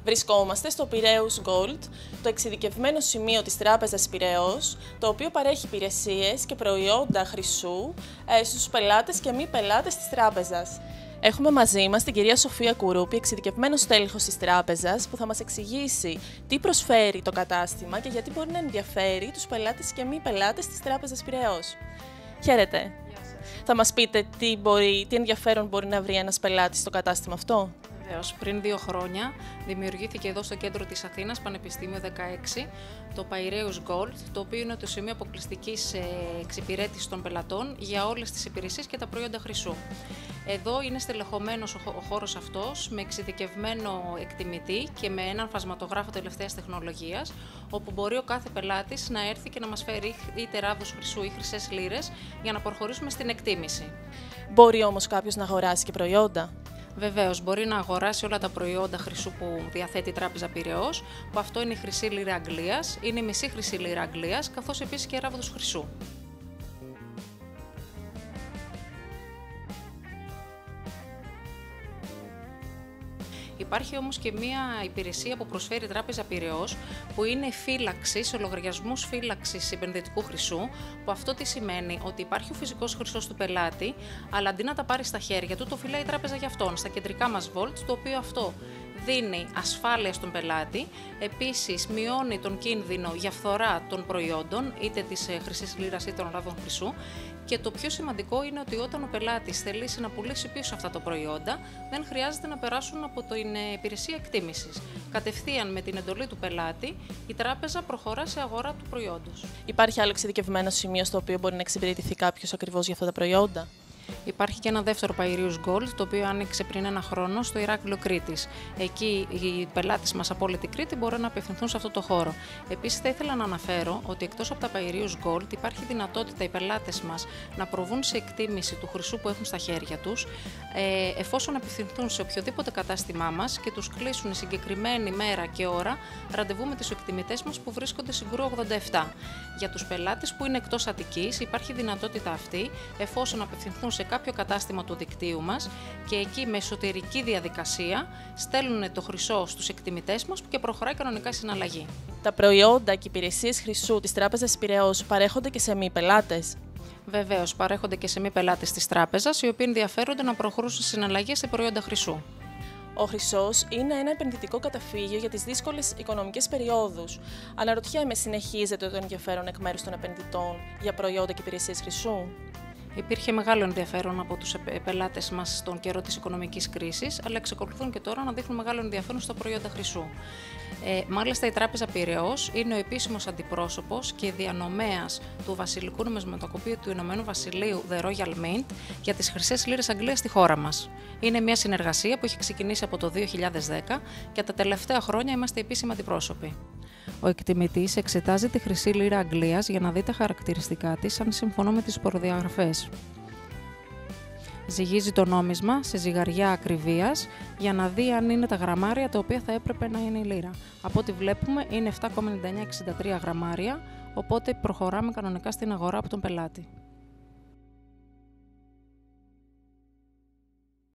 Βρισκόμαστε στο Πειραιώς Gold, το εξειδικευμένο σημείο της Τράπεζας Πειραιώς, το οποίο παρέχει υπηρεσίες και προϊόντα χρυσού στους πελάτες και μη πελάτες της τράπεζας. Έχουμε μαζί μας την κυρία Σοφία Κουρούπη, εξειδικευμένος τέλεχος της τράπεζας, που θα μας εξηγήσει τι προσφέρει το κατάστημα και γιατί μπορεί να ενδιαφέρει τους πελάτες και μη πελάτες της Τράπεζας Πειραιώς. Χαίρετε. Θα μας πείτε τι ενδιαφέρον μπορεί να βρει ένας πελάτης στο κατάστημα αυτό? Βεβαίως. Πριν 2 χρόνια δημιουργήθηκε εδώ στο κέντρο της Αθήνας, Πανεπιστήμιο 16, το Πειραιώς Gold, το οποίο είναι το σημείο αποκλειστικής εξυπηρέτησης των πελατών για όλες τις υπηρεσίες και τα προϊόντα χρυσού. Εδώ είναι στελεχωμένος ο χώρος αυτός με εξειδικευμένο εκτιμητή και με έναν φασματογράφο τελευταίας τεχνολογίας, όπου μπορεί ο κάθε πελάτης να έρθει και να μας φέρει είτε ράβδους χρυσού ή χρυσές λίρες για να προχωρήσουμε στην εκτίμηση. Μπορεί όμως κάποιος να αγοράσει και προϊόντα? Βεβαίως, μπορεί να αγοράσει όλα τα προϊόντα χρυσού που διαθέτει η Τράπεζα Πειραιώς, που αυτό είναι η χρυσή λίρα Αγγλίας, είναι η μισή χρυσή λίρα Αγγλίας, καθώς επίσης και ράβδος χρυσού. Υπάρχει όμως και μία υπηρεσία που προσφέρει η Τράπεζα Πειραιώς, που είναι φύλαξη σε λογαριασμούς φύλαξης επενδυτικού χρυσού, που αυτό τι σημαίνει? Ότι υπάρχει ο φυσικός χρυσός του πελάτη, αλλά αντί να τα πάρει στα χέρια του, το φυλάει η τράπεζα για αυτόν, στα κεντρικά μας vault, το οποίο αυτό δίνει ασφάλεια στον πελάτη, επίσης μειώνει τον κίνδυνο για φθορά των προϊόντων, είτε της χρυσής λίρας είτε των ράβδων χρυσού, και το πιο σημαντικό είναι ότι όταν ο πελάτης θελήσει να πουλήσει πίσω αυτά τα προϊόντα, δεν χρειάζεται να περάσουν από την υπηρεσία εκτίμησης. Κατευθείαν με την εντολή του πελάτη, η τράπεζα προχωρά σε αγορά του προϊόντος. Υπάρχει άλλο εξειδικευμένο σημείο στο οποίο μπορεί να εξυπηρετηθεί κάποιος ακριβώς για αυτά τα προϊόντα? Υπάρχει και ένα δεύτερο Πειραιώς Gold, το οποίο άνοιξε πριν 1 χρόνο στο Ηράκλειο Κρήτης. Εκεί οι πελάτες μας από όλη την Κρήτη μπορούν να απευθυνθούν σε αυτό το χώρο. Επίσης, θα ήθελα να αναφέρω ότι εκτός από τα Πειραιώς Gold, υπάρχει δυνατότητα οι πελάτες μας να προβούν σε εκτίμηση του χρυσού που έχουν στα χέρια τους, εφόσον απευθυνθούν σε οποιοδήποτε κατάστημά μας και τους κλείσουν συγκεκριμένη μέρα και ώρα ραντεβού με τους εκτιμητές μας που βρίσκονται στην Κούρου 87. Για τους πελάτες που είναι εκτός Αττικής, υπάρχει δυνατότητα αυτή, εφόσον απευθυνθούν σε κάποιο κατάστημα του δικτύου μας και εκεί με εσωτερική διαδικασία στέλνουν το χρυσό στους εκτιμητές μας και προχωράει κανονικά η συναλλαγή. Τα προϊόντα και υπηρεσίες χρυσού της Τράπεζας Πειραιώς παρέχονται και σε μη πελάτες? Βεβαίως, παρέχονται και σε μη πελάτες της τράπεζας, οι οποίοι ενδιαφέρονται να προχωρήσουν συναλλαγές σε προϊόντα χρυσού. Ο χρυσός είναι ένα επενδυτικό καταφύγιο για τις δύσκολες οικονομικές περιόδους. Αναρωτιέμαι, συνεχίζεται το ενδιαφέρον εκ μέρους των επενδυτών για προϊόντα και υπηρεσίες χρυσού? Υπήρχε μεγάλο ενδιαφέρον από τους πελάτες μας στον καιρό της οικονομικής κρίσης, αλλά εξακολουθούν και τώρα να δείχνουν μεγάλο ενδιαφέρον στα προϊόντα χρυσού. Μάλιστα, η Τράπεζα Πειραιώς είναι ο επίσημος αντιπρόσωπος και διανομέας του Βασιλικού Νομισματοκοπείου του Ηνωμένου Βασιλείου The Royal Mint για τις χρυσές λίρες Αγγλίας στη χώρα μας. Είναι μια συνεργασία που έχει ξεκινήσει από το 2010 και τα τελευταία χρόνια είμαστε επίσημοι αντιπρόσωποι. Ο εκτιμητής εξετάζει τη χρυσή λίρα Αγγλίας για να δει τα χαρακτηριστικά της αν συμφωνούν με τις προδιαγραφές. Ζυγίζει το νόμισμα σε ζυγαριά ακριβίας για να δει αν είναι τα γραμμάρια τα οποία θα έπρεπε να είναι η λίρα. Από ό,τι βλέπουμε είναι 7,9963 γραμμάρια, οπότε προχωράμε κανονικά στην αγορά από τον πελάτη.